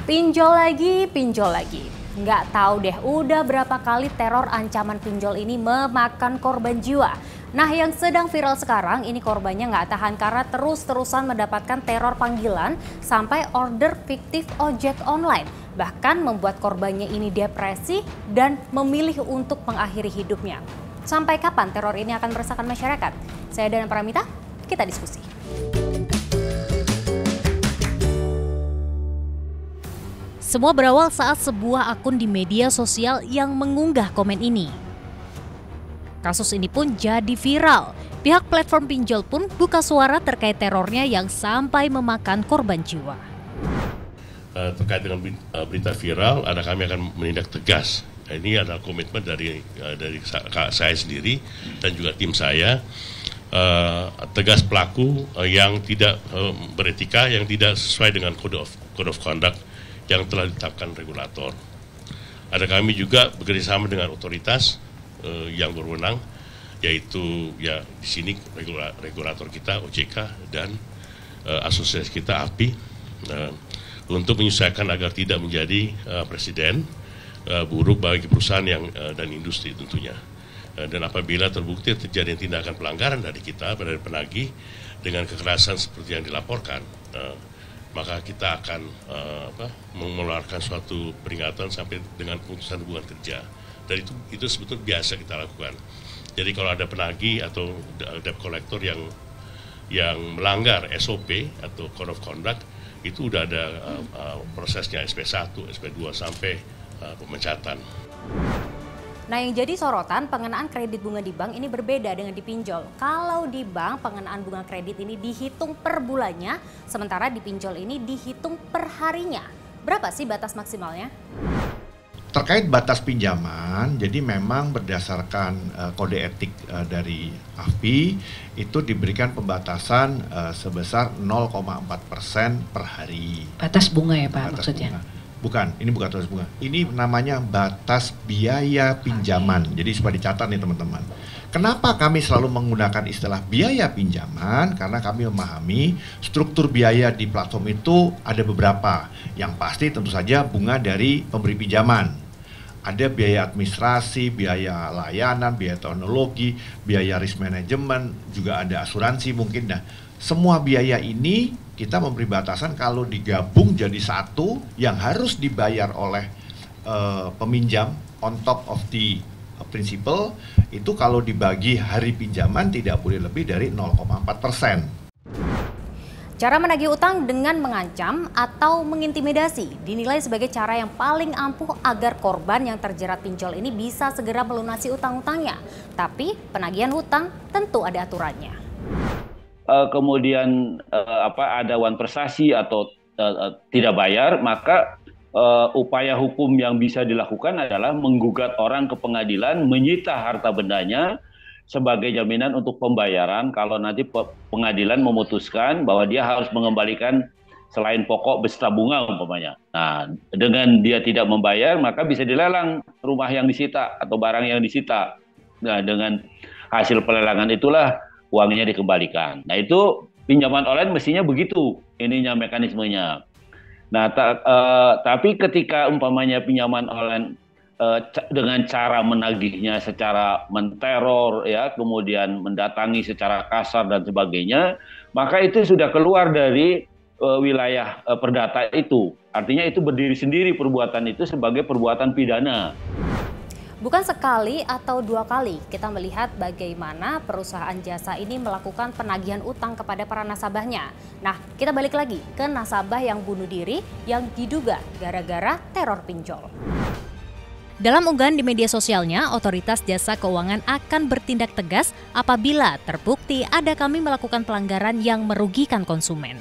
Pinjol lagi, pinjol lagi. Nggak tahu deh, udah berapa kali teror ancaman pinjol ini memakan korban jiwa. Nah, yang sedang viral sekarang ini korbannya nggak tahan karena terus-terusan mendapatkan teror panggilan sampai order fiktif ojek online. Bahkan membuat korbannya ini depresi dan memilih untuk mengakhiri hidupnya. Sampai kapan teror ini akan meresahkan masyarakat? Saya Dana Paramita, kita diskusi. Semua berawal saat sebuah akun di media sosial yang mengunggah komen ini. Kasus ini pun jadi viral. Pihak platform pinjol pun buka suara terkait terornya yang sampai memakan korban jiwa. Terkait dengan berita viral, kami akan menindak tegas. Ini adalah komitmen dari saya sendiri dan juga tim saya. Tegas pelaku yang tidak beretika, yang tidak sesuai dengan code of conduct yang telah ditetapkan regulator. Ada kami juga bekerjasama dengan otoritas yang berwenang, yaitu ya di sini regulator kita OJK dan asosiasi kita API untuk menyesuaikan agar tidak menjadi presiden buruk bagi perusahaan dan industri tentunya. Dan apabila terbukti terjadi tindakan pelanggaran dari kita, dari penagih dengan kekerasan seperti yang dilaporkan, maka kita akan mengeluarkan suatu peringatan sampai dengan pemutusan hubungan kerja. Dan itu sebetulnya biasa kita lakukan. Jadi kalau ada penagih atau debt collector yang melanggar SOP atau Code of Conduct, itu udah ada prosesnya SP1, SP2 sampai pemecatan. Nah, yang jadi sorotan pengenaan kredit bunga di bank ini berbeda dengan di pinjol. Kalau di bank pengenaan bunga kredit ini dihitung per bulannya, sementara di pinjol ini dihitung per harinya. Berapa sih batas maksimalnya? Terkait batas pinjaman, jadi memang berdasarkan kode etik dari AFPI itu diberikan pembatasan sebesar 0,4% per hari. Batas bunga ya Pak Batas maksudnya? Bunga. Bukan, ini bukan batas bunga. Ini namanya batas biaya pinjaman. Jadi supaya dicatat nih teman-teman. Kenapa kami selalu menggunakan istilah biaya pinjaman? Karena kami memahami struktur biaya di platform itu ada beberapa. Yang pasti tentu saja bunga dari pemberi pinjaman. Ada biaya administrasi, biaya layanan, biaya teknologi, biaya risk management, juga ada asuransi mungkin. Nah, semua biaya ini kita memberi batasan kalau digabung jadi satu yang harus dibayar oleh peminjam on top of the principal, itu kalau dibagi hari pinjaman tidak boleh lebih dari 0,4%. Cara menagih utang dengan mengancam atau mengintimidasi dinilai sebagai cara yang paling ampuh agar korban yang terjerat pinjol ini bisa segera melunasi utang-utangnya. Tapi penagihan hutang tentu ada aturannya. Kemudian ada wan prestasi atau tidak bayar, maka upaya hukum yang bisa dilakukan adalah menggugat orang ke pengadilan, menyita harta bendanya sebagai jaminan untuk pembayaran kalau nanti pengadilan memutuskan bahwa dia harus mengembalikan selain pokok beserta bunga umpamanya. Nah, dengan dia tidak membayar maka bisa dilelang rumah yang disita atau barang yang disita. Nah, dengan hasil pelelangan itulah uangnya dikembalikan. Nah, itu pinjaman online mestinya begitu ininya mekanismenya. Nah, tapi ketika umpamanya pinjaman online dengan cara menagihnya secara menteror ya, kemudian mendatangi secara kasar dan sebagainya, maka itu sudah keluar dari wilayah perdata itu. Artinya itu berdiri sendiri perbuatan itu sebagai perbuatan pidana. Bukan sekali atau dua kali kita melihat bagaimana perusahaan jasa ini melakukan penagihan utang kepada para nasabahnya. Nah, kita balik lagi ke nasabah yang bunuh diri yang diduga gara-gara teror pinjol. Dalam unggahan di media sosialnya, Otoritas Jasa Keuangan akan bertindak tegas apabila terbukti ada kami melakukan pelanggaran yang merugikan konsumen.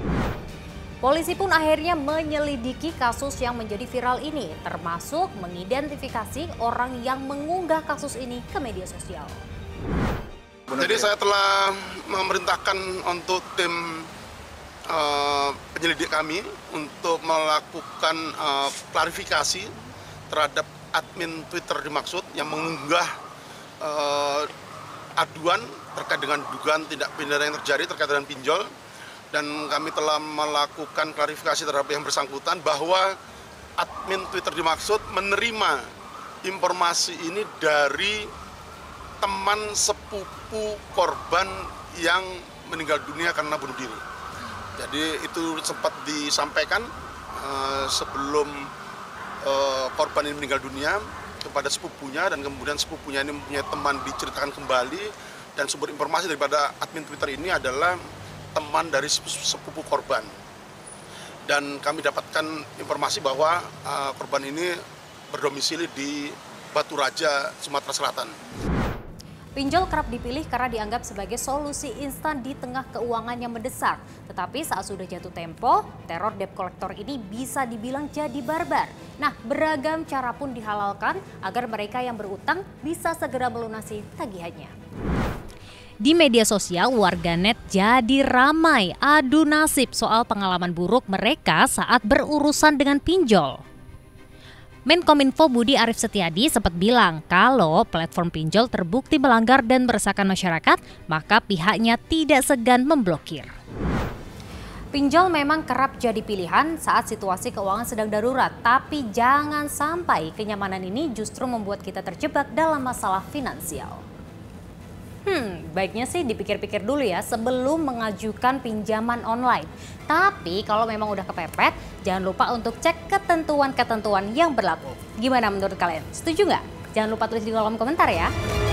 Polisi pun akhirnya menyelidiki kasus yang menjadi viral ini, termasuk mengidentifikasi orang yang mengunggah kasus ini ke media sosial. Jadi saya telah memerintahkan untuk tim penyelidik kami untuk melakukan klarifikasi terhadap admin Twitter dimaksud yang mengunggah aduan terkait dengan dugaan tindak pidana yang terjadi terkait dengan pinjol. dan kami telah melakukan klarifikasi terhadap yang bersangkutan bahwa admin Twitter dimaksud menerima informasi ini dari teman sepupu korban yang meninggal dunia karena bunuh diri. Jadi itu sempat disampaikan sebelum korban ini meninggal dunia kepada sepupunya, dan kemudian sepupunya ini mempunyai teman diceritakan kembali, dan sumber informasi daripada admin Twitter ini adalah teman dari sepupu korban. Dan kami dapatkan informasi bahwa korban ini berdomisili di Batu Raja, Sumatera Selatan. Pinjol kerap dipilih karena dianggap sebagai solusi instan di tengah keuangan yang mendesak. Tetapi saat sudah jatuh tempo, teror debt collector ini bisa dibilang jadi barbar. Nah, beragam cara pun dihalalkan agar mereka yang berutang bisa segera melunasi tagihannya. Di media sosial, warganet jadi ramai adu nasib soal pengalaman buruk mereka saat berurusan dengan pinjol. Menkominfo Budi Arief Setiadi sempat bilang kalau platform pinjol terbukti melanggar dan meresahkan masyarakat, maka pihaknya tidak segan memblokir. Pinjol memang kerap jadi pilihan saat situasi keuangan sedang darurat, tapi jangan sampai kenyamanan ini justru membuat kita terjebak dalam masalah finansial. Baiknya sih dipikir-pikir dulu ya sebelum mengajukan pinjaman online. Tapi kalau memang udah kepepet, jangan lupa untuk cek ketentuan-ketentuan yang berlaku. Gimana menurut kalian? Setuju nggak? Jangan lupa tulis di kolom komentar ya.